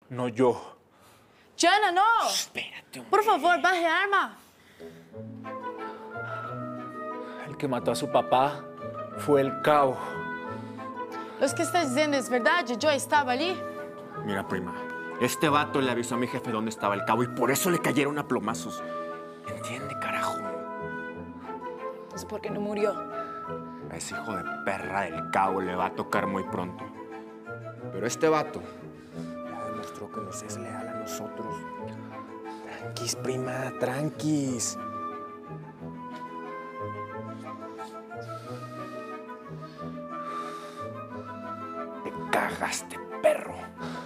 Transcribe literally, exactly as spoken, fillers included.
no yo. Jana, no. Espérate, hombre. Por favor, baje arma. El que mató a su papá fue el cabo. Lo que estás diciendo es verdad. Yo estaba allí. Mira, prima, este vato le avisó a mi jefe dónde estaba el cabo y por eso le cayeron a plomazos. ¿Entiende, carajo? Es porque no murió. A ese hijo de perra del cabo le va a tocar muy pronto. Pero este vato ya demostró que nos es leal a nosotros. Tranquis, prima, tranquis. Te cagaste, perro.